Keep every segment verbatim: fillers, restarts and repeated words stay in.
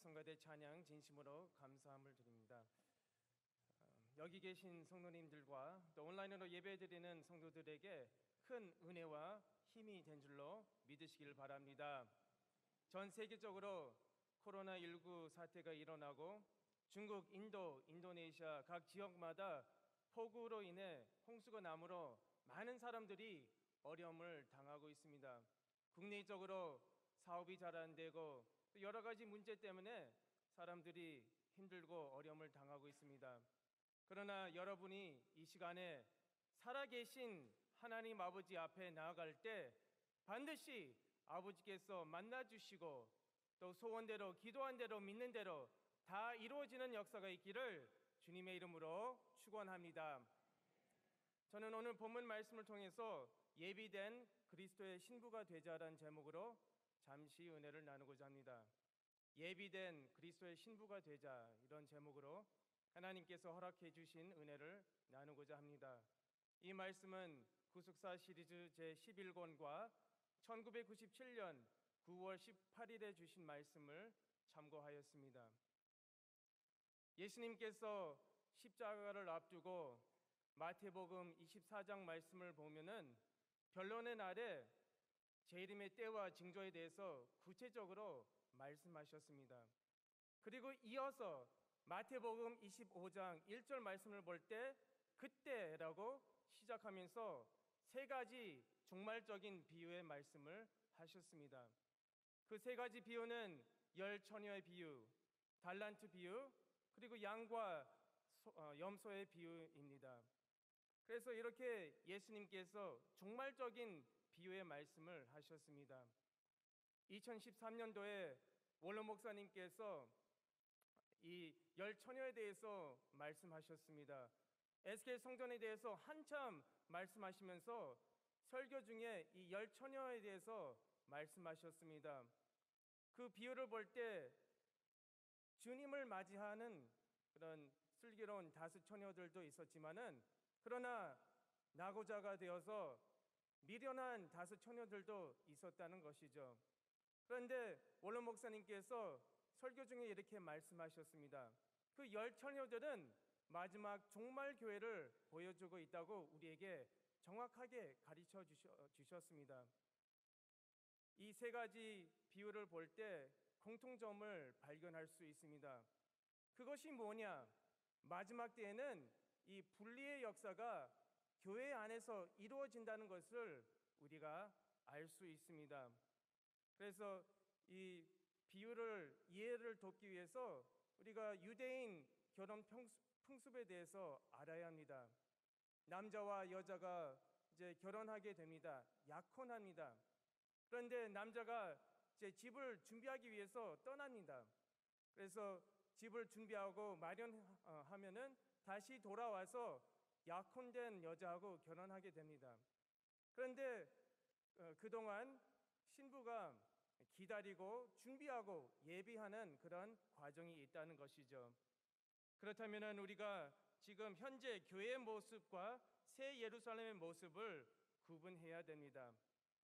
성가대 찬양 진심으로 감사함을 드립니다. 어, 여기 계신 성도님들과 또 온라인으로 예배드리는 성도들에게 큰 은혜와 힘이 된 줄로 믿으시길 바랍니다. 전 세계적으로 코로나십구 사태가 일어나고 중국, 인도, 인도네시아 각 지역마다 폭우로 인해 홍수가 나므로 많은 사람들이 어려움을 당하고 있습니다. 국내적으로 사업이 잘 안 되고 또 여러 가지 문제 때문에 사람들이 힘들고 어려움을 당하고 있습니다. 그러나 여러분이 이 시간에 살아계신 하나님 아버지 앞에 나아갈 때 반드시 아버지께서 만나주시고 또 소원대로 기도한 대로 믿는 대로 다 이루어지는 역사가 있기를 주님의 이름으로 축원합니다. 저는 오늘 본문 말씀을 통해서 예비된 그리스도의 신부가 되자라는 제목으로 잠시 은혜를 나누고자 합니다. 예비된 그리스도의 신부가 되자, 이런 제목으로 하나님께서 허락해 주신 은혜를 나누고자 합니다. 이 말씀은 구속사 시리즈 제십일 권과 천구백구십칠 년 구월 십팔일에 주신 말씀을 참고하였습니다. 예수님께서 십자가를 앞두고 마태복음 이십사 장 말씀을 보면은 변론의 날에 재림의 때와 징조에 대해서 구체적으로 말씀하셨습니다. 그리고 이어서 마태복음 이십오 장 일 절 말씀을 볼 때 그때라고 시작하면서 세 가지 종말적인 비유의 말씀을 하셨습니다. 그 세 가지 비유는 열 처녀의 비유, 달란트 비유, 그리고 양과 소, 어, 염소의 비유입니다. 그래서 이렇게 예수님께서 종말적인 비유의 말씀을 하셨습니다. 이천십삼 년도에 원로 목사님께서 이 열 처녀에 대해서 말씀하셨습니다. 에스겔 성전에 대해서 한참 말씀하시면서 설교 중에 이 열 처녀에 대해서 말씀하셨습니다. 그 비유를 볼 때 주님을 맞이하는 그런 슬기로운 다섯 처녀들도 있었지만은 그러나 낙오자가 되어서 미련한 다섯 처녀들도 있었다는 것이죠. 그런데 원로 목사님께서 설교 중에 이렇게 말씀하셨습니다. 그 열 처녀들은 마지막 종말 교회를 보여주고 있다고 우리에게 정확하게 가르쳐 주셨습니다. 이 세 가지 비유를 볼 때 공통점을 발견할 수 있습니다. 그것이 뭐냐? 마지막 때에는 이 분리의 역사가 교회 안에서 이루어진다는 것을 우리가 알 수 있습니다. 그래서 이 비유를 이해를 돕기 위해서 우리가 유대인 결혼 풍습에 대해서 알아야 합니다. 남자와 여자가 이제 결혼하게 됩니다. 약혼합니다. 그런데 남자가 이제 집을 준비하기 위해서 떠납니다. 그래서 집을 준비하고 마련하면은 다시 돌아와서 약혼된 여자하고 결혼하게 됩니다. 그런데 그동안 신부가 기다리고 준비하고 예비하는 그런 과정이 있다는 것이죠. 그렇다면 우리가 지금 현재 교회의 모습과 새 예루살렘의 모습을 구분해야 됩니다.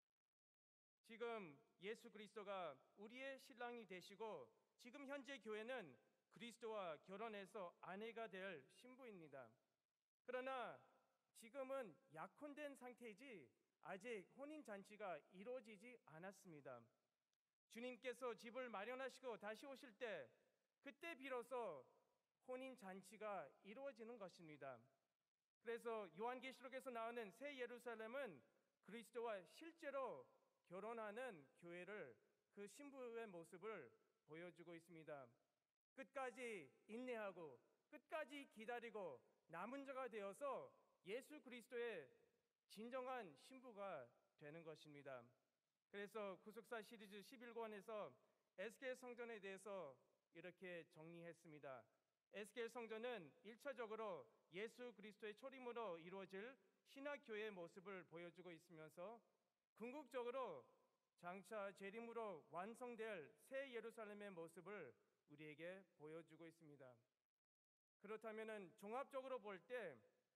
지금 예수 그리스도가 우리의 신랑이 되시고 지금 현재 교회는 그리스도와 결혼해서 아내가 될 신부입니다. 그러나 지금은 약혼된 상태이지 아직 혼인잔치가 이루어지지 않았습니다. 주님께서 집을 마련하시고 다시 오실 때 그때 비로소 혼인잔치가 이루어지는 것입니다. 그래서 요한계시록에서 나오는 새 예루살렘은 그리스도와 실제로 결혼하는 교회를 그 신부의 모습을 보여주고 있습니다. 끝까지 인내하고 끝까지 기다리고 남은 자가 되어서 예수 그리스도의 진정한 신부가 되는 것입니다. 그래서 구속사 시리즈 십일 권에서 에스겔 성전에 대해서 이렇게 정리했습니다. 에스겔 성전은 일차적으로 예수 그리스도의 초림으로 이루어질 신학교회의 모습을 보여주고 있으면서 궁극적으로 장차 재림으로 완성될 새 예루살렘의 모습을 우리에게 보여주고 있습니다. 그렇다면 종합적으로 볼 때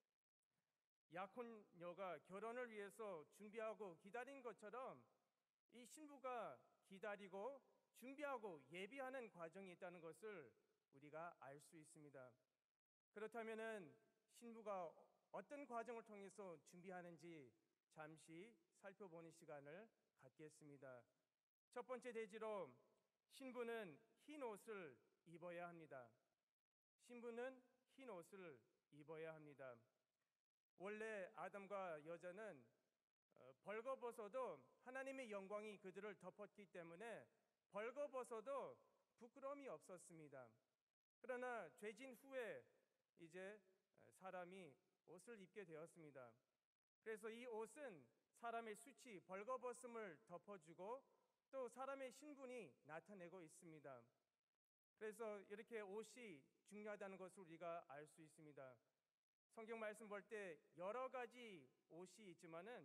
약혼녀가 결혼을 위해서 준비하고 기다린 것처럼 이 신부가 기다리고 준비하고 예비하는 과정이 있다는 것을 우리가 알 수 있습니다. 그렇다면은 신부가 어떤 과정을 통해서 준비하는지 잠시 살펴보는 시간을 갖겠습니다. 첫 번째 대지로 신부는 흰 옷을 입어야 합니다. 신부는 흰 옷을 입어야 합니다. 원래 아담과 여자는 어, 벌거벗어도 하나님의 영광이 그들을 덮었기 때문에 벌거벗어도 부끄러움이 없었습니다. 그러나 죄진 후에 이제 사람이 옷을 입게 되었습니다. 그래서 이 옷은 사람의 수치, 벌거벗음을 덮어주고 또 사람의 신분이 나타내고 있습니다. 그래서 이렇게 옷이 중요하다는 것을 우리가 알 수 있습니다. 성경 말씀 볼 때 여러 가지 옷이 있지만은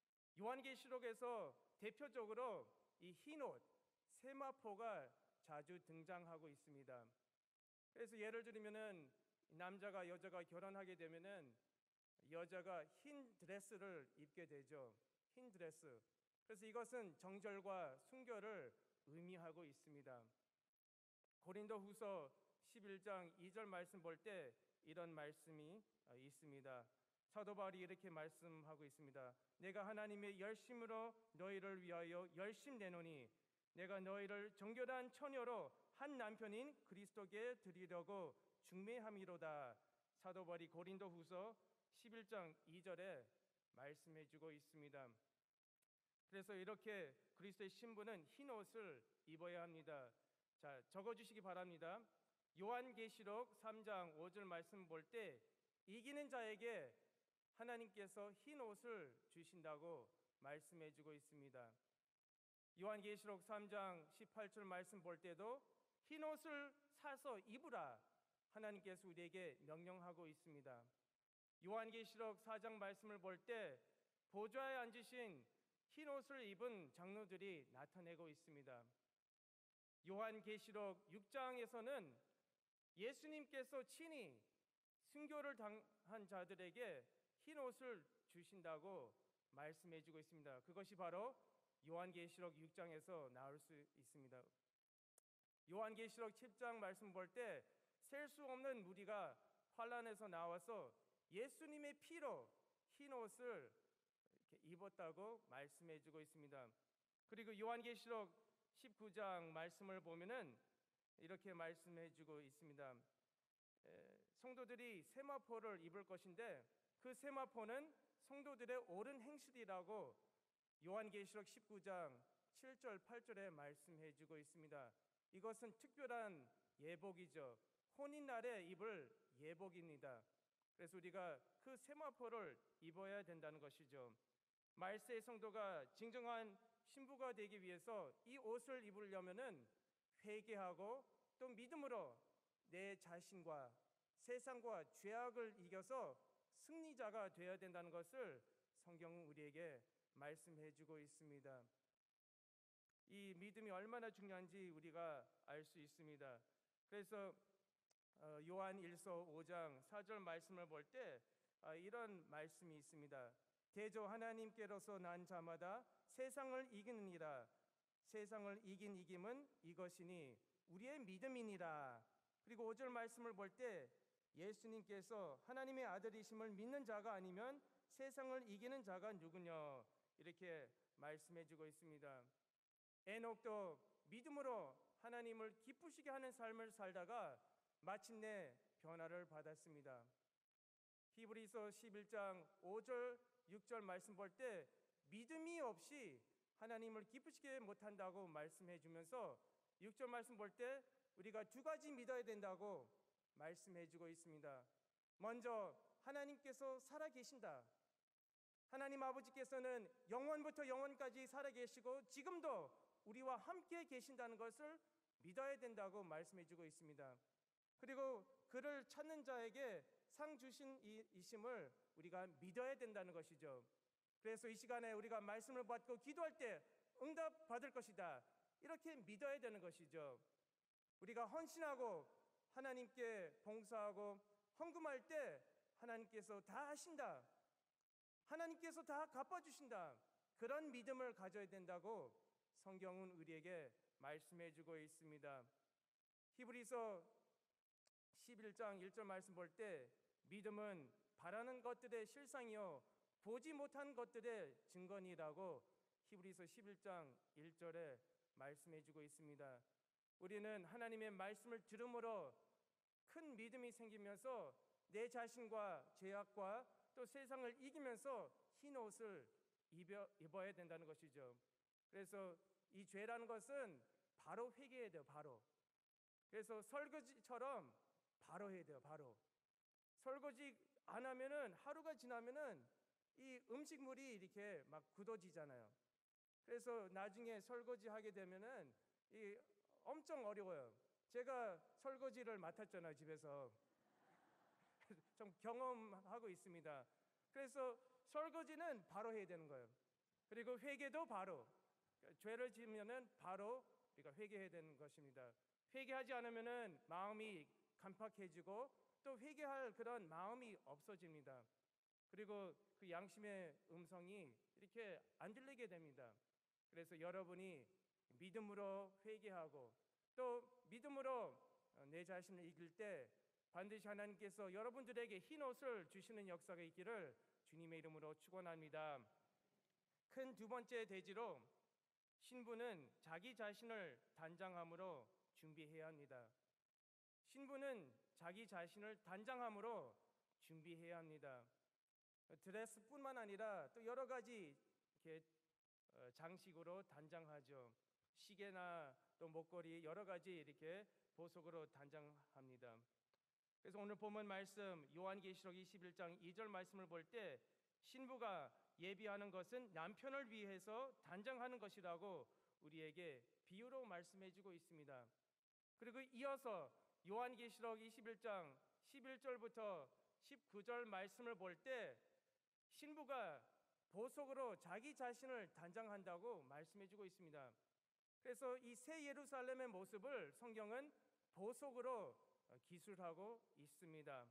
요한계시록에서 대표적으로 이 흰옷, 세마포가 자주 등장하고 있습니다. 그래서 예를 들면은 남자가 여자가 결혼하게 되면은 여자가 흰 드레스를 입게 되죠. 흰 드레스. 그래서 이것은 정절과 순결을 의미하고 있습니다. 고린도후서 십일 장 이 절 말씀 볼 때 이런 말씀이 있습니다. 사도 바울이 이렇게 말씀하고 있습니다. 내가 하나님의 열심으로 너희를 위하여 열심 내노니 내가 너희를 정결한 처녀로 한 남편인 그리스도께 드리려고 중매함이로다. 사도 바울이 고린도후서 십일 장 이 절에 말씀해 주고 있습니다. 그래서 이렇게 그리스도의 신부는 흰 옷을 입어야 합니다. 자, 적어 주시기 바랍니다. 요한계시록 삼 장 오 절 말씀 볼 때 이기는 자에게 하나님께서 흰 옷을 주신다고 말씀해 주고 있습니다. 요한계시록 삼 장 십팔 절 말씀 볼 때도 흰 옷을 사서 입으라 하나님께서 우리에게 명령하고 있습니다. 요한계시록 사 장 말씀을 볼 때 보좌에 앉으신 흰 옷을 입은 장로들이 나타내고 있습니다. 요한계시록 육 장에서는 예수님께서 친히 순교를 당한 자들에게 흰 옷을 주신다고 말씀해 주고 있습니다. 그것이 바로 요한계시록 육 장에서 나올 수 있습니다. 요한계시록 칠 장 말씀 볼 때 셀 수 없는 무리가 환란에서 나와서 예수님의 피로 흰 옷을 이렇게 입었다고 말씀해 주고 있습니다. 그리고 요한계시록 십구 장 말씀을 보면은 이렇게 말씀해 주고 있습니다. 에, 성도들이 세마포를 입을 것인데 그 세마포는 성도들의 옳은 행실이라고 요한계시록 십구 장 칠 절 팔 절에 말씀해 주고 있습니다. 이것은 특별한 예복이죠. 혼인날에 입을 예복입니다. 그래서 우리가 그 세마포를 입어야 된다는 것이죠. 말세의 성도가 진정한 신부가 되기 위해서 이 옷을 입으려면은 회개하고 또 믿음으로 내 자신과 세상과 죄악을 이겨서 승리자가 되어야 된다는 것을 성경은 우리에게 말씀해 주고 있습니다. 이 믿음이 얼마나 중요한지 우리가 알 수 있습니다. 그래서 요한 일서 오 장 사 절 말씀을 볼 때 이런 말씀이 있습니다. 대저 하나님께로서 난 자마다 세상을 이기느니라. 세상을 이긴 이김은 이것이니 우리의 믿음이니라. 그리고 오 절 말씀을 볼 때 예수님께서 하나님의 아들이심을 믿는 자가 아니면 세상을 이기는 자가 누구냐 이렇게 말씀해 주고 있습니다. 에녹도 믿음으로 하나님을 기쁘시게 하는 삶을 살다가 마침내 변화를 받았습니다. 히브리서 십일 장 오 절 육 절 말씀 볼 때 믿음이 없이 하나님을 기쁘시게 못한다고 말씀해 주면서 육 절 말씀 볼 때 우리가 두 가지 믿어야 된다고 말씀해 주고 있습니다. 먼저 하나님께서 살아계신다. 하나님 아버지께서는 영원부터 영원까지 살아계시고 지금도 우리와 함께 계신다는 것을 믿어야 된다고 말씀해 주고 있습니다. 그리고 그를 찾는 자에게 상 주신 이심을 우리가 믿어야 된다는 것이죠. 그래서 이 시간에 우리가 말씀을 받고 기도할 때 응답 받을 것이다. 이렇게 믿어야 되는 것이죠. 우리가 헌신하고 하나님께 봉사하고 헌금할 때 하나님께서 다 하신다. 하나님께서 다 갚아주신다. 그런 믿음을 가져야 된다고 성경은 우리에게 말씀해 주고 있습니다. 히브리서 십일 장 일 절 말씀 볼 때 믿음은 바라는 것들의 실상이요 보지 못한 것들의 증거니라고 히브리서 십일 장 일 절에 말씀해 주고 있습니다. 우리는 하나님의 말씀을 들음으로 큰 믿음이 생기면서 내 자신과 죄악과 또 세상을 이기면서 흰 옷을 입어, 입어야 된다는 것이죠. 그래서 이 죄라는 것은 바로 회개해야 돼요. 바로. 그래서 설거지처럼 바로 해야 돼요. 바로. 설거지 안 하면은 하루가 지나면은 이 음식물이 이렇게 막 굳어지잖아요. 그래서 나중에 설거지 하게 되면은 이 엄청 어려워요. 제가 설거지를 맡았잖아요, 집에서. 좀 경험하고 있습니다. 그래서 설거지는 바로 해야 되는 거예요. 그리고 회개도 바로. 죄를 지으면은 바로 우리가 회개해야 되는 것입니다. 회개하지 않으면은 마음이 간팍해지고 또 회개할 그런 마음이 없어집니다. 그리고 그 양심의 음성이 이렇게 안 들리게 됩니다. 그래서 여러분이 믿음으로 회개하고 또 믿음으로 내 자신을 이길 때 반드시 하나님께서 여러분들에게 흰 옷을 주시는 역사가 있기를 주님의 이름으로 축원합니다. 큰 두 번째 대지로 신부는 자기 자신을 단장함으로 준비해야 합니다. 신부는 자기 자신을 단장함으로 준비해야 합니다. 드레스뿐만 아니라 또 여러 가지 이렇게 장식으로 단장하죠. 시계나 또 목걸이 여러 가지 이렇게 보석으로 단장합니다. 그래서 오늘 본문 말씀 요한계시록 이십일 장 이 절 말씀을 볼 때 신부가 예비하는 것은 남편을 위해서 단장하는 것이라고 우리에게 비유로 말씀해 주고 있습니다. 그리고 이어서 요한계시록 이십일 장 십일 절부터 십구 절 말씀을 볼 때 신부가 보석으로 자기 자신을 단장한다고 말씀해 주고 있습니다. 그래서 이 새 예루살렘의 모습을 성경은 보석으로 기술하고 있습니다.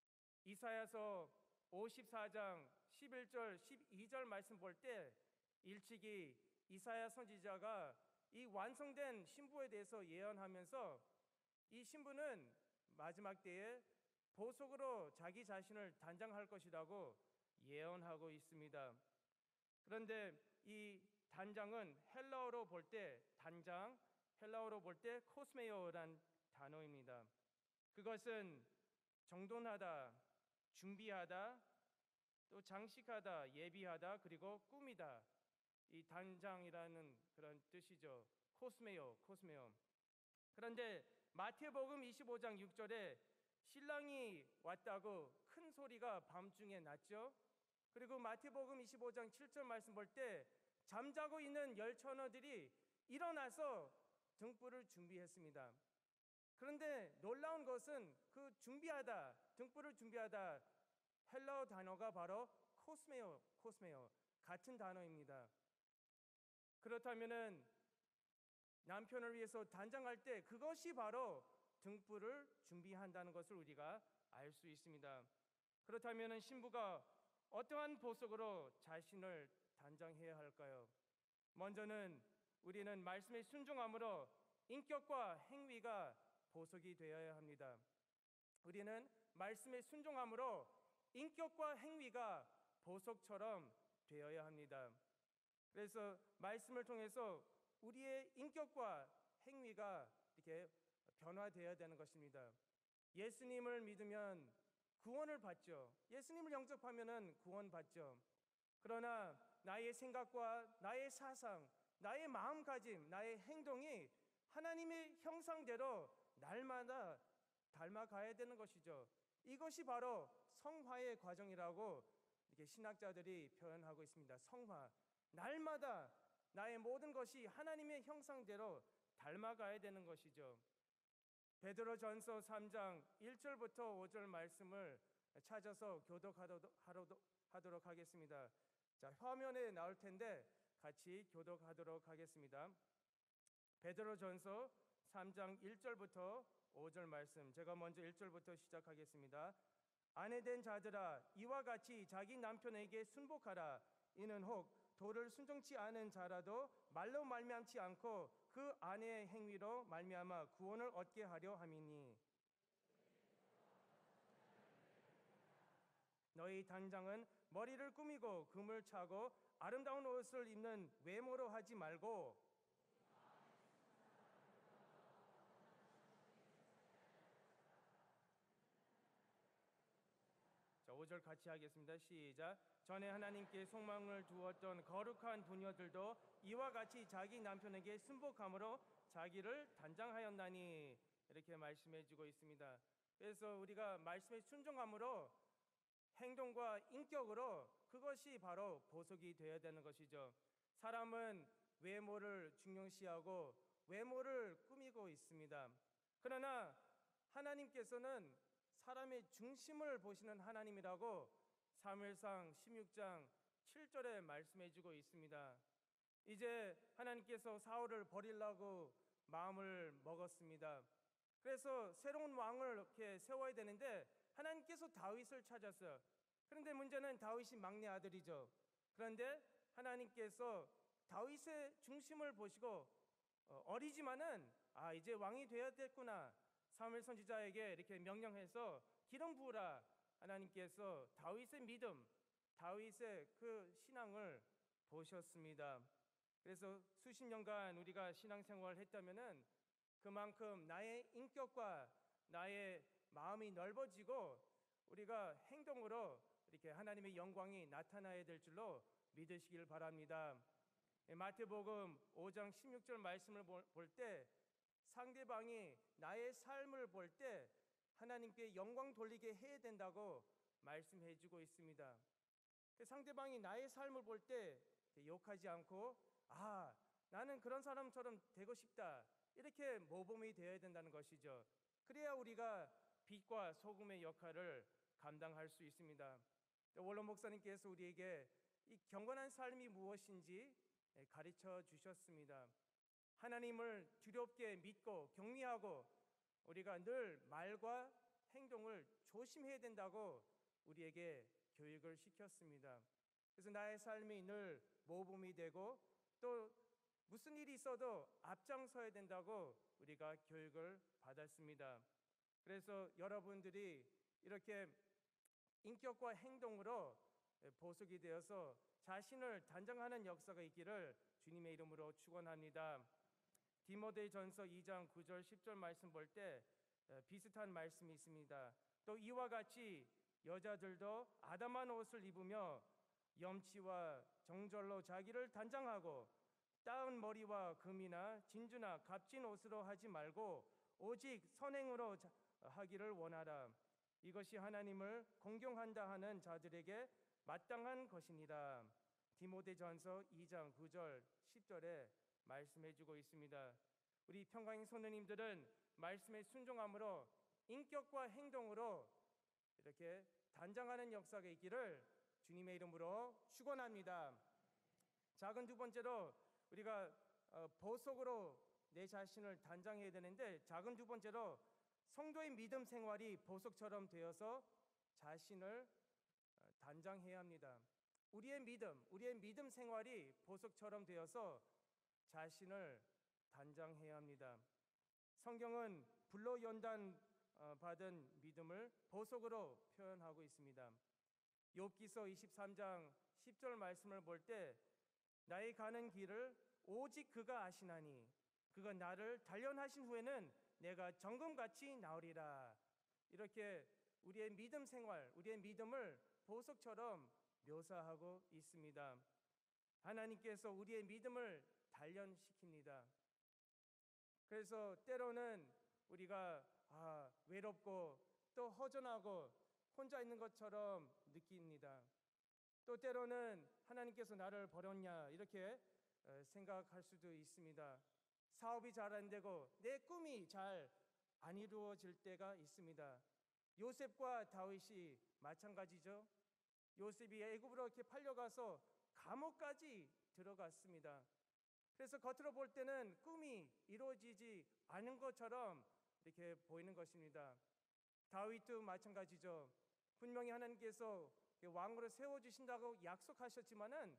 이사야서 오십사 장 십일 절 십이 절 말씀 볼 때 일찍이 이사야 선지자가 이 완성된 신부에 대해서 예언하면서 이 신부는 마지막 때에 보석으로 자기 자신을 단장할 것이라고 예언하고 있습니다. 그런데 이 단장은 헬라어로 볼 때 단장, 헬라어로 볼 때 코스메오란 단어입니다. 그것은 정돈하다, 준비하다, 또 장식하다, 예비하다, 그리고 꾸미다. 이 단장이라는 그런 뜻이죠. 코스메오, 코스메오. 그런데 마태복음 이십오 장 육 절에 신랑이 왔다고 큰 소리가 밤중에 났죠. 그리고 마태복음 이십오 장 칠 절 말씀 볼 때 잠자고 있는 열 처녀들이 일어나서 등불을 준비했습니다. 그런데 놀라운 것은 그 준비하다, 등불을 준비하다 헬라어 단어가 바로 코스메오, 코스메오 같은 단어입니다. 그렇다면은 남편을 위해서 단장할 때 그것이 바로 등불을 준비한다는 것을 우리가 알 수 있습니다. 그렇다면은 신부가 어떠한 보석으로 자신을 단장해야 할까요? 먼저는 우리는 말씀에 순종함으로 인격과 행위가 보석이 되어야 합니다. 우리는 말씀에 순종함으로 인격과 행위가 보석처럼 되어야 합니다. 그래서 말씀을 통해서 우리의 인격과 행위가 이렇게 변화되어야 되는 것입니다. 예수님을 믿으면 구원을 받죠. 예수님을 영접하면은 구원 받죠. 그러나 나의 생각과 나의 사상, 나의 마음가짐, 나의 행동이 하나님의 형상대로 날마다 닮아가야 되는 것이죠. 이것이 바로 성화의 과정이라고 이렇게 신학자들이 표현하고 있습니다. 성화. 날마다 나의 모든 것이 하나님의 형상대로 닮아가야 되는 것이죠. 베드로전서 삼 장 일 절부터 오 절 말씀을 찾아서 교독하도록 하겠습니다. 자, 화면에 나올 텐데 같이 교독하도록 하겠습니다. 베드로전서 삼 장 일 절부터 오 절 말씀, 제가 먼저 일 절부터 시작하겠습니다. 아내된 자들아, 이와 같이 자기 남편에게 순복하라. 이는 혹 도를 순종치 않은 자라도 말로 말미암지 않고 그 안의 행위로 말미암아 구원을 얻게 하려 함이니 너희 단장은 머리를 꾸미고 금을 차고 아름다운 옷을 입는 외모로 하지 말고 자, 오 절 같이 하겠습니다. 시작. 전에 하나님께 속망을 두었던 거룩한 부녀들도 이와 같이 자기 남편에게 순복함으로 자기를 단장하였나니 이렇게 말씀해 주고 있습니다. 그래서 우리가 말씀에 순종함으로 행동과 인격으로 그것이 바로 보석이 되어야 되는 것이죠. 사람은 외모를 중요시하고 외모를 꾸미고 있습니다. 그러나 하나님께서는 사람의 중심을 보시는 하나님이라고 사무엘상 십육 장 칠 절에 말씀해 주고 있습니다. 이제 하나님께서 사울을 버리려고 마음을 먹었습니다. 그래서 새로운 왕을 이렇게 세워야 되는데 하나님께서 다윗을 찾았어요. 그런데 문제는 다윗이 막내 아들이죠. 그런데 하나님께서 다윗의 중심을 보시고 어리지만은 아 이제 왕이 되어야겠구나. 사무엘 선지자에게 이렇게 명령해서 기름 부으라. 하나님께서 다윗의 믿음, 다윗의 그 신앙을 보셨습니다. 그래서 수십 년간 우리가 신앙생활을 했다면은 그만큼 나의 인격과 나의 마음이 넓어지고 우리가 행동으로 이렇게 하나님의 영광이 나타나야 될 줄로 믿으시길 바랍니다. 마태복음 오 장 십육 절 말씀을 볼 때 상대방이 나의 삶을 볼 때 하나님께 영광 돌리게 해야 된다고 말씀해 주고 있습니다. 상대방이 나의 삶을 볼 때 욕하지 않고 아 나는 그런 사람처럼 되고 싶다 이렇게 모범이 되어야 된다는 것이죠. 그래야 우리가 빛과 소금의 역할을 감당할 수 있습니다. 원로 목사님께서 우리에게 이 경건한 삶이 무엇인지 가르쳐 주셨습니다. 하나님을 두렵게 믿고 경외하고 우리가 늘 말과 행동을 조심해야 된다고 우리에게 교육을 시켰습니다. 그래서 나의 삶이 늘 모범이 되고 또 무슨 일이 있어도 앞장서야 된다고 우리가 교육을 받았습니다. 그래서 여러분들이 이렇게 인격과 행동으로 보석이 되어서 자신을 단장하는 역사가 있기를 주님의 이름으로 축원합니다. 디모데전서 이 장 구 절 십 절 말씀 볼 때 비슷한 말씀이 있습니다. 또 이와 같이 여자들도 아담한 옷을 입으며 염치와 정절로 자기를 단장하고 따은 머리와 금이나 진주나 값진 옷으로 하지 말고 오직 선행으로 하기를 원하라. 이것이 하나님을 공경한다 하는 자들에게 마땅한 것이니라. 디모데전서 이 장 구 절 십 절에 말씀해 주고 있습니다. 우리 평강의 선생님들은 말씀에 순종함으로 인격과 행동으로 이렇게 단장하는 역사가 있기를 주님의 이름으로 축원합니다. 작은 두 번째로 우리가 보석으로 내 자신을 단장해야 되는데 작은 두 번째로 성도의 믿음 생활이 보석처럼 되어서 자신을 단장해야 합니다. 우리의 믿음, 우리의 믿음 생활이 보석처럼 되어서 자신을 단장해야 합니다. 성경은 불로 연단 받은 믿음을 보석으로 표현하고 있습니다. 욥기서 이십삼 장 십 절 말씀을 볼 때 나의 가는 길을 오직 그가 아시나니 그가 나를 단련하신 후에는 내가 정금같이 나으리라. 이렇게 우리의 믿음 생활, 우리의 믿음을 보석처럼 묘사하고 있습니다. 하나님께서 우리의 믿음을 단련시킵니다. 그래서 때로는 우리가 아, 외롭고 또 허전하고 혼자 있는 것처럼 느낍니다. 또 때로는 하나님께서 나를 버렸냐 이렇게 생각할 수도 있습니다. 사업이 잘 안 되고 내 꿈이 잘 안 이루어질 때가 있습니다. 요셉과 다윗이 마찬가지죠. 요셉이 애굽으로 이렇게 팔려가서 감옥까지 들어갔습니다. 그래서 겉으로 볼 때는 꿈이 이루어지지 않은 것처럼 이렇게 보이는 것입니다. 다윗도 마찬가지죠. 분명히 하나님께서 왕으로 세워주신다고 약속하셨지만은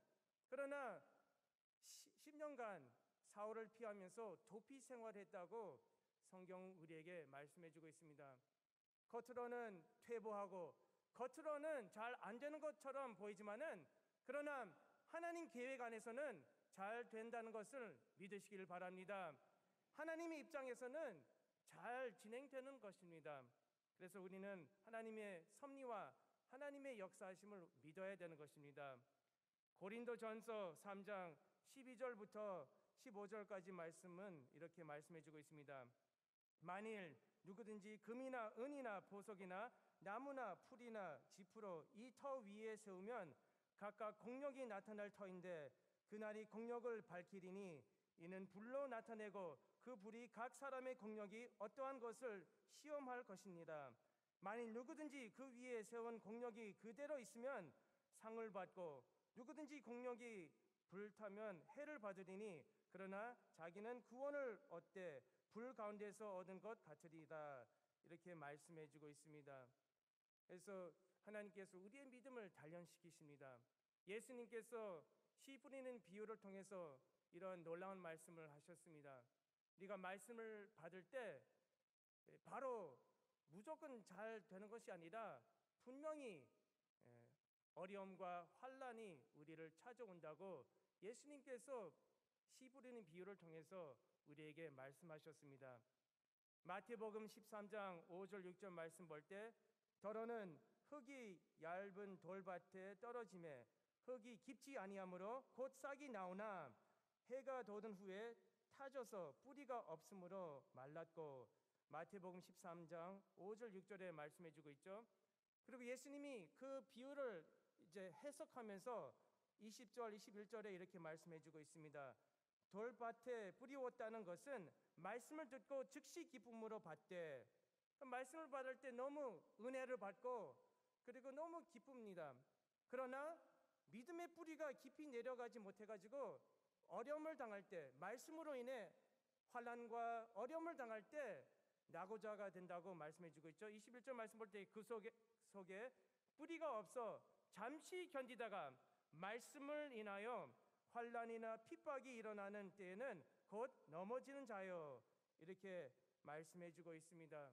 그러나 십 년간 사울을 피하면서 도피 생활했다고 성경 우리에게 말씀해 주고 있습니다. 겉으로는 퇴보하고 겉으로는 잘 안 되는 것처럼 보이지만은 그러나 하나님 계획 안에서는 잘 된다는 것을 믿으시길 바랍니다. 하나님의 입장에서는 잘 진행되는 것입니다. 그래서 우리는 하나님의 섭리와 하나님의 역사하심을 믿어야 되는 것입니다. 고린도전서 삼 장 십이 절부터 십오 절까지 말씀은 이렇게 말씀해 주고 있습니다. 만일 누구든지 금이나 은이나 보석이나 나무나 풀이나 지푸로 이 터 위에 세우면 각각 공력이 나타날 터인데 그날이 공력을 밝히리니 이는 불로 나타내고 그 불이 각 사람의 공력이 어떠한 것을 시험할 것입니다. 만일 누구든지 그 위에 세운 공력이 그대로 있으면 상을 받고 누구든지 공력이 불타면 해를 받으리니 그러나 자기는 구원을 얻되 불 가운데서 얻은 것 같으리다. 이렇게 말씀해 주고 있습니다. 그래서 하나님께서 우리의 믿음을 단련시키십니다. 예수님께서 씨 뿌리는 비유를 통해서 이런 놀라운 말씀을 하셨습니다. 우리가 말씀을 받을 때 바로 무조건 잘 되는 것이 아니라 분명히 어려움과 환난이 우리를 찾아온다고 예수님께서 씨 뿌리는 비유를 통해서 우리에게 말씀하셨습니다. 마태복음 십삼 장 오 절 육 절 말씀 볼 때 더러는 흙이 얇은 돌밭에 떨어짐에 흙이 깊지 아니하므로 곧 싹이 나오나 해가 돋은 후에 타져서 뿌리가 없으므로 말랐고 마태복음 십삼 장 오 절 육 절에 말씀해 주고 있죠. 그리고 예수님이 그 비유를 이제 해석하면서 이십 절 이십일 절에 이렇게 말씀해 주고 있습니다. 돌밭에 뿌리웠다는 것은 말씀을 듣고 즉시 기쁨으로 받되 말씀을 받을 때 너무 은혜를 받고 그리고 너무 기쁩니다. 그러나 믿음의 뿌리가 깊이 내려가지 못해가지고 어려움을 당할 때 말씀으로 인해 환난과 어려움을 당할 때 낙오자가 된다고 말씀해 주고 있죠. 이십일 절 말씀 볼 때 그 속에, 속에 뿌리가 없어 잠시 견디다가 말씀을 인하여 환난이나 핍박이 일어나는 때에는 곧 넘어지는 자요. 이렇게 말씀해 주고 있습니다.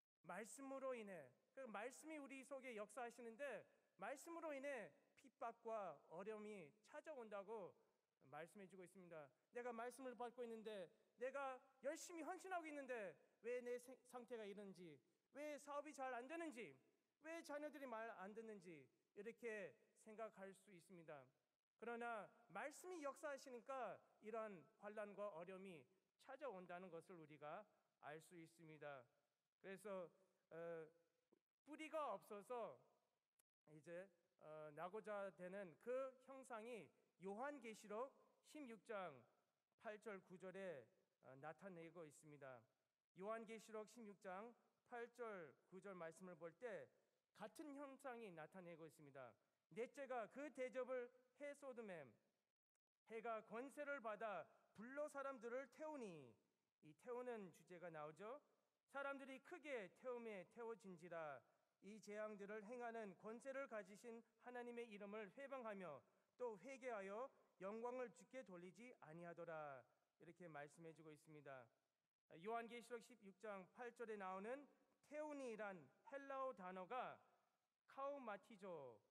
말씀으로 인해 그 말씀이 우리 속에 역사하시는데 말씀으로 인해 핍박과 어려움이 찾아온다고 말씀해 주고 있습니다. 내가 말씀을 받고 있는데 내가 열심히 헌신하고 있는데 왜 내 상태가 이런지, 왜 사업이 잘 안 되는지, 왜 자녀들이 말 안 듣는지 이렇게 생각할 수 있습니다. 그러나 말씀이 역사하시니까 이런 환난과 어려움이 찾아온다는 것을 우리가 알 수 있습니다. 그래서 어, 뿌리가 없어서 이제 어, 낙오자 되는 그 형상이 요한계시록 십육 장 팔 절 구 절에 어, 나타내고 있습니다. 요한계시록 십육 장 팔 절 구 절 말씀을 볼 때 같은 형상이 나타내고 있습니다. 넷째가 그 대접을 해 쏟음에 해가 권세를 받아 불로 사람들을 태우니 이 태우는 주제가 나오죠. 사람들이 크게 태움에 태워진지라 이 재앙들을 행하는 권세를 가지신 하나님의 이름을 회방하며 또 회개하여 영광을 주께 돌리지 아니하더라. 이렇게 말씀해 주고 있습니다. 요한계시록 십육 장 팔 절에 나오는 태우니란 헬라어 단어가 카우마티조,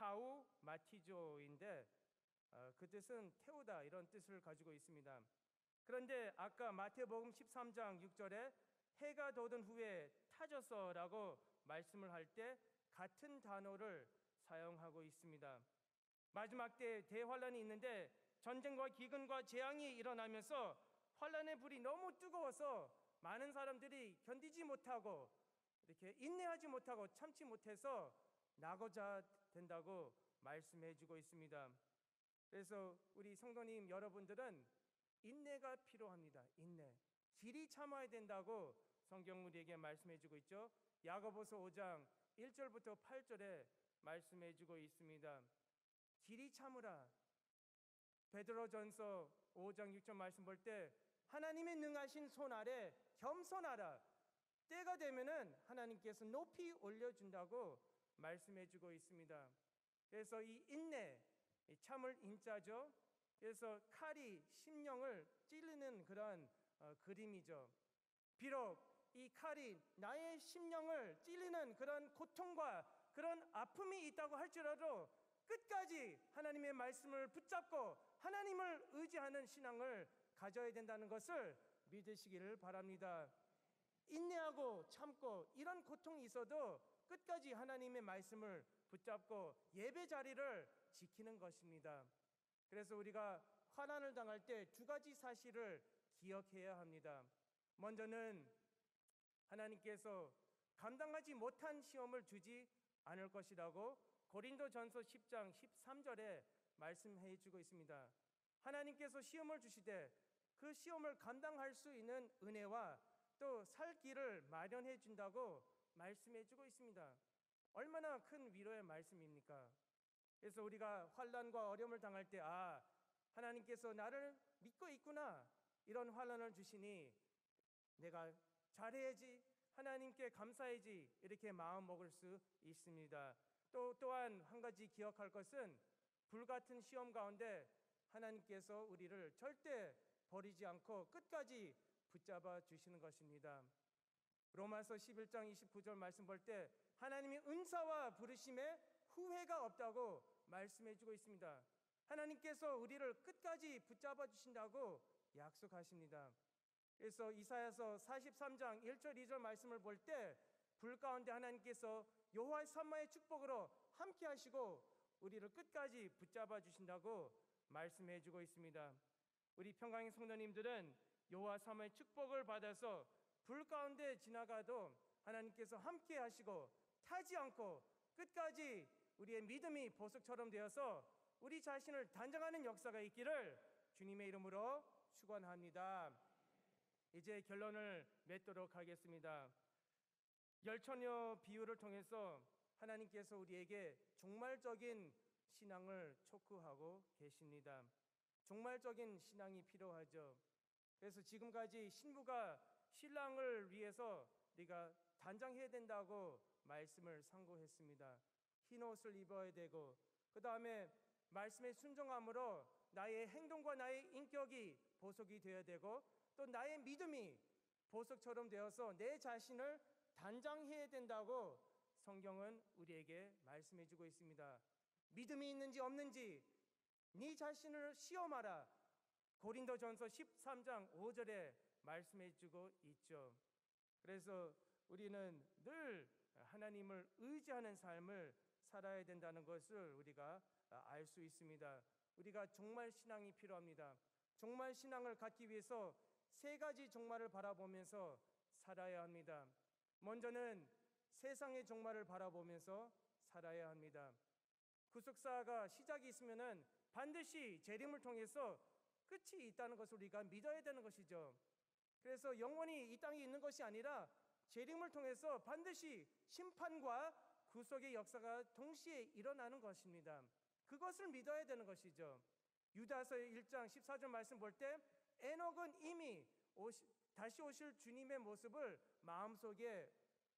카우마티조인데 어, 그 뜻은 태우다 이런 뜻을 가지고 있습니다. 그런데 아까 마태복음 십삼 장 육 절에 해가 돋은 후에 타져서라고 말씀을 할 때 같은 단어를 사용하고 있습니다. 마지막 때 대환란이 있는데 전쟁과 기근과 재앙이 일어나면서 환란의 불이 너무 뜨거워서 많은 사람들이 견디지 못하고 이렇게 인내하지 못하고 참지 못해서 낙오자 된다고 말씀해 주고 있습니다. 그래서 우리 성도님 여러분들은 인내가 필요합니다. 인내. 길이 참아야 된다고 성경 우리에게 말씀해 주고 있죠. 야고보서 오 장 일 절부터 팔 절에 말씀해 주고 있습니다. 길이 참으라. 베드로전서 오 장 육 절 말씀 볼 때 하나님의 능하신 손 아래 겸손하라. 때가 되면은 하나님께서 높이 올려준다고 말씀해 주고 있습니다. 그래서 이 인내, 이 참을 인자죠. 그래서 칼이 심령을 찔리는 그런 어, 그림이죠. 비록 이 칼이 나의 심령을 찔리는 그런 고통과 그런 아픔이 있다고 할지라도 끝까지 하나님의 말씀을 붙잡고 하나님을 의지하는 신앙을 가져야 된다는 것을 믿으시기를 바랍니다. 인내하고 참고 이런 고통이 있어도 끝까지 하나님의 말씀을 붙잡고 예배 자리를 지키는 것입니다. 그래서 우리가 환난을 당할 때 두 가지 사실을 기억해야 합니다. 먼저는 하나님께서 감당하지 못한 시험을 주지 않을 것이라고 고린도전서 십 장 십삼 절에 말씀해 주고 있습니다. 하나님께서 시험을 주시되 그 시험을 감당할 수 있는 은혜와 또 살 길을 마련해 준다고 말씀해 주고 있습니다. 얼마나 큰 위로의 말씀입니까? 그래서 우리가 환난과 어려움을 당할 때 아, 하나님께서 나를 믿고 있구나, 이런 환난을 주시니 내가 잘해야지, 하나님께 감사해야지, 이렇게 마음 먹을 수 있습니다. 또 또한 한 가지 기억할 것은 불같은 시험 가운데 하나님께서 우리를 절대 버리지 않고 끝까지 붙잡아 주시는 것입니다. 로마서 십일 장 이십구 절 말씀 볼 때 하나님이 은사와 부르심에 후회가 없다고 말씀해 주고 있습니다. 하나님께서 우리를 끝까지 붙잡아 주신다고 약속하십니다. 그래서 이사야서 사십삼 장 일 절 이 절 말씀을 볼 때 불 가운데 하나님께서 여호와의 산마의 축복으로 함께 하시고 우리를 끝까지 붙잡아 주신다고 말씀해 주고 있습니다. 우리 평강의 성도님들은 여호와 산마의 축복을 받아서 불 가운데 지나가도 하나님께서 함께 하시고 타지 않고 끝까지 우리의 믿음이 보석처럼 되어서 우리 자신을 단장하는 역사가 있기를 주님의 이름으로 축원합니다. 이제 결론을 맺도록 하겠습니다. 열처녀 비유를 통해서 하나님께서 우리에게 종말적인 신앙을 촉구하고 계십니다. 종말적인 신앙이 필요하죠. 그래서 지금까지 신부가 신랑을 위해서 우리가 단장해야 된다고 말씀을 상고했습니다. 흰 옷을 입어야 되고, 그 다음에 말씀에 순종함으로 나의 행동과 나의 인격이 보석이 되어야 되고, 또 나의 믿음이 보석처럼 되어서 내 자신을 단장해야 된다고 성경은 우리에게 말씀해 주고 있습니다. 믿음이 있는지 없는지 네 자신을 시험하라, 고린도전서 십삼 장 오 절에 말씀해 주고 있죠. 그래서 우리는 늘 하나님을 의지하는 삶을 살아야 된다는 것을 우리가 알 수 있습니다. 우리가 종말 신앙이 필요합니다. 종말 신앙을 갖기 위해서 세 가지 종말을 바라보면서 살아야 합니다. 먼저는 세상의 종말을 바라보면서 살아야 합니다. 구속사가 시작이 있으면은 반드시 재림을 통해서 끝이 있다는 것을 우리가 믿어야 되는 것이죠. 그래서 영원히 이 땅에 있는 것이 아니라 재림을 통해서 반드시 심판과 구속의 역사가 동시에 일어나는 것입니다. 그것을 믿어야 되는 것이죠. 유다서 일 장 십사 절 말씀 볼 때 에녹은 이미 오시, 다시 오실 주님의 모습을 마음속에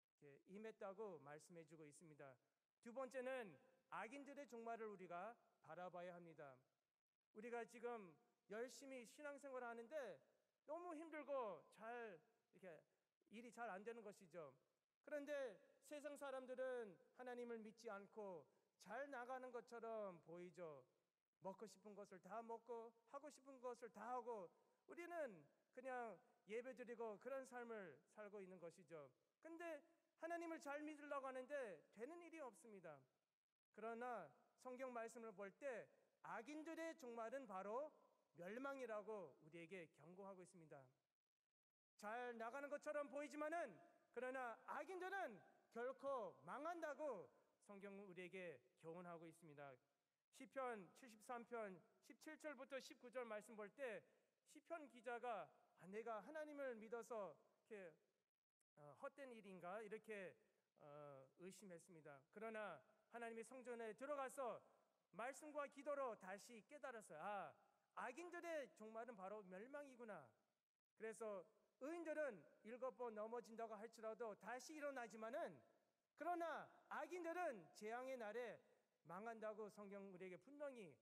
임했다고 말씀해 주고 있습니다. 두 번째는 악인들의 종말을 우리가 바라봐야 합니다. 우리가 지금 열심히 신앙생활을 하는데 너무 힘들고 잘 이렇게 일이 잘 안 되는 것이죠. 그런데 세상 사람들은 하나님을 믿지 않고 잘 나가는 것처럼 보이죠. 먹고 싶은 것을 다 먹고 하고 싶은 것을 다 하고 우리는 그냥 예배드리고 그런 삶을 살고 있는 것이죠. 근데 하나님을 잘 믿으려고 하는데 되는 일이 없습니다. 그러나 성경 말씀을 볼 때 악인들의 종말은 바로 멸망이라고 우리에게 경고하고 있습니다. 잘 나가는 것처럼 보이지만은 그러나 악인들은 결코 망한다고 성경은 우리에게 교훈하고 있습니다. 시편 칠십삼 편 십칠 절부터 십구 절 말씀 볼 때 시편 기자가 아, 내가 하나님을 믿어서 이렇게 어, 헛된 일인가 이렇게 어, 의심했습니다. 그러나 하나님의 성전에 들어가서 말씀과 기도로 다시 깨달았어요. 아, 악인들의 종말은 바로 멸망이구나. 그래서 의인들은 일곱 번 넘어진다고 할지라도 다시 일어나지만은 그러나 악인들은 재앙의 날에 망한다고 성경 우리에게 분명히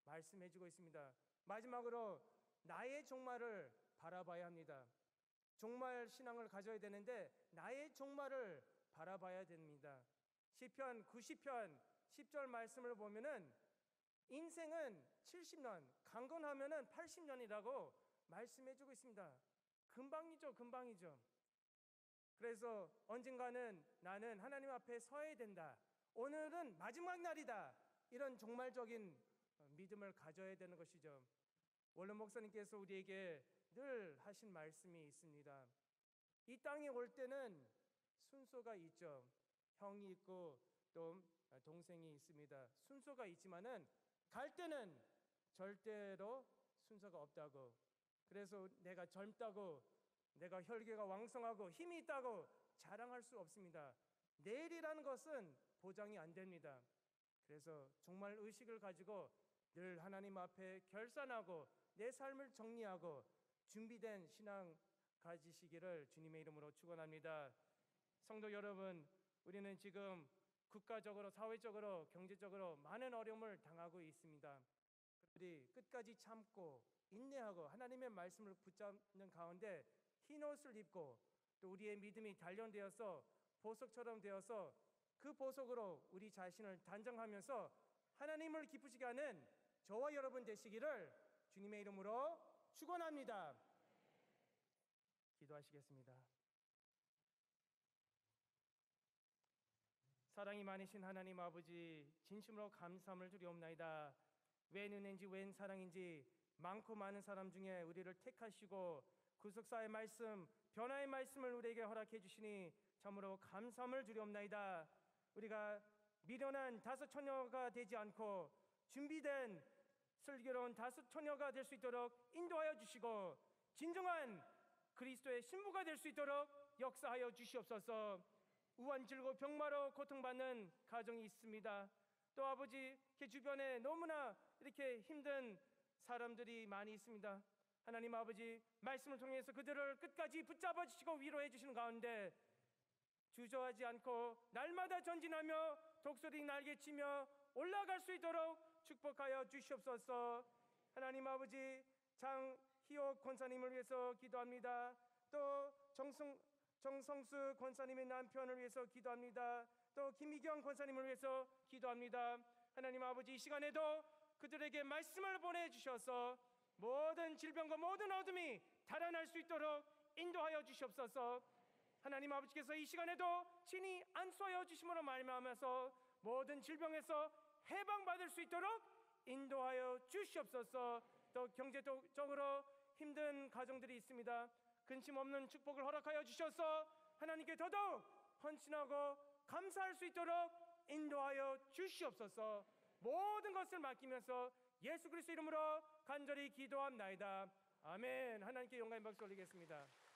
말씀해주고 있습니다. 마지막으로 나의 종말을 바라봐야 합니다. 종말 신앙을 가져야 되는데 나의 종말을 바라봐야 됩니다. 시편 구십 편 십 절 말씀을 보면은 인생은 칠십 년, 강건하면은 팔십 년이라고 말씀해주고 있습니다. 금방이죠, 금방이죠. 그래서 언젠가는 나는 하나님 앞에 서야 된다. 오늘은 마지막 날이다. 이런 종말적인 믿음을 가져야 되는 것이죠. 원로 목사님께서 우리에게 늘 하신 말씀이 있습니다. 이 땅에 올 때는 순서가 있죠. 형이 있고 또 동생이 있습니다. 순서가 있지만은 갈 때는 절대로 순서가 없다고. 그래서 내가 젊다고, 내가 혈기가 왕성하고 힘이 있다고 자랑할 수 없습니다. 내일이라는 것은 보장이 안 됩니다. 그래서 정말 의식을 가지고 늘 하나님 앞에 결산하고 내 삶을 정리하고 준비된 신앙 가지시기를 주님의 이름으로 축원합니다. 성도 여러분, 우리는 지금 국가적으로, 사회적으로, 경제적으로 많은 어려움을 당하고 있습니다. 우리 끝까지 참고 인내하고 하나님의 말씀을 붙잡는 가운데 흰옷을 입고 또 우리의 믿음이 단련되어서 보석처럼 되어서 그 보석으로 우리 자신을 단정하면서 하나님을 기쁘시게 하는 저와 여러분 되시기를 주님의 이름으로 축원합니다. 기도하시겠습니다. 사랑이 많으신 하나님 아버지, 진심으로 감사함을 드리옵나이다. 웬 은혜인지 웬 사랑인지 많고 많은 사람 중에 우리를 택하시고 구속사의 말씀, 변화의 말씀을 우리에게 허락해 주시니 참으로 감사함을 드리옵나이다. 우리가 미련한 다섯 처녀가 되지 않고 준비된 슬기로운 다섯 처녀가 될 수 있도록 인도하여 주시고 진정한 그리스도의 신부가 될 수 있도록 역사하여 주시옵소서. 우환질고 병마로 고통받는 가정이 있습니다. 또 아버지, 그 주변에 너무나 이렇게 힘든 사람들이 많이 있습니다. 하나님 아버지, 말씀을 통해서 그들을 끝까지 붙잡아 주시고 위로해 주시는 가운데 주저하지 않고 날마다 전진하며 독수리 날개치며 올라갈 수 있도록 축복하여 주시옵소서. 하나님 아버지, 장희옥 권사님을 위해서 기도합니다. 또 정성, 정성수 권사님의 남편을 위해서 기도합니다. 또 김희경 권사님을 위해서 기도합니다. 하나님 아버지, 이 시간에도 그들에게 말씀을 보내주셔서 모든 질병과 모든 어둠이 달아날 수 있도록 인도하여 주시옵소서. 하나님 아버지께서 이 시간에도 친히 안수하여 주심으로 말미암아서 모든 질병에서 해방받을 수 있도록 인도하여 주시옵소서. 또 경제적으로 힘든 가정들이 있습니다. 근심 없는 축복을 허락하여 주셔서 하나님께 더더욱 헌신하고 감사할 수 있도록 인도하여 주시옵소서. 모든 것을 맡기면서 예수 그리스도 이름으로 간절히 기도합나이다. 아멘. 하나님께 영광의 박수 올리겠습니다.